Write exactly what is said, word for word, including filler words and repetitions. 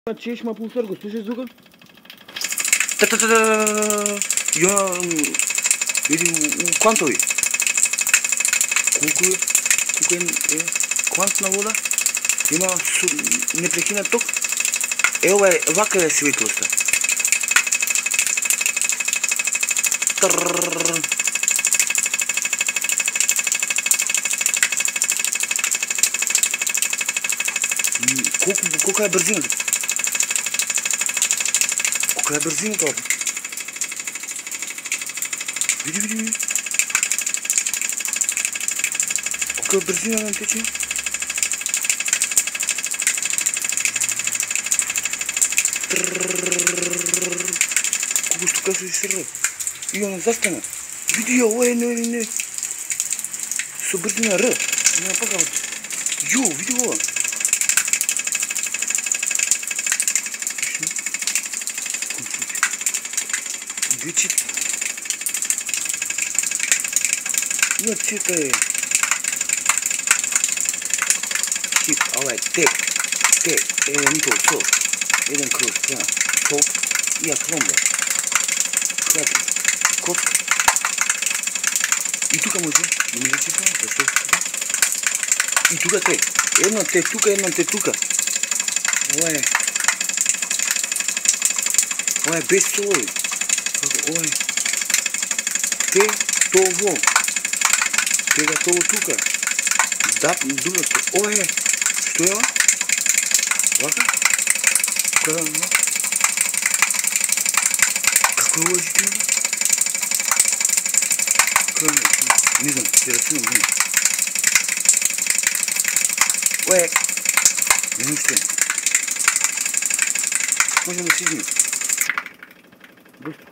Ce ești, mă, pun sărgul, слушай звука? Та-та-та-та! Я... Види, квантови. Колко е... Колко е... Квантна вода? Има непрекинат ток. Е, ова е, вака е светлостта. Трррррр. Колко, колко е бързината? Колко е бързината? Види, види, види. Колко е бързина на тече? Колко штука се изсърва. И она застана. Види я, ой, не, не, не. Со бързина Р. Няма пак работа. Йо, види ова. Вече... Има цвета е... Хип, ала е теп. Те, е, нито от сол. Еден кръв, това. Топ и акломба. Храти. Котка. И тука може. И може че това. Защо тука? И тука те. Една те тука, една те тука. Ова е. Ова е без солови. Ова е. Те, това. Тега това тука. Да, другото. Ова е. Що е ова? Вака? Кога има? Какво е лъжите? Кога е? Не знам, ще ръцинам дума. Ое! Не знам ще. Можем да си измим. Бързо.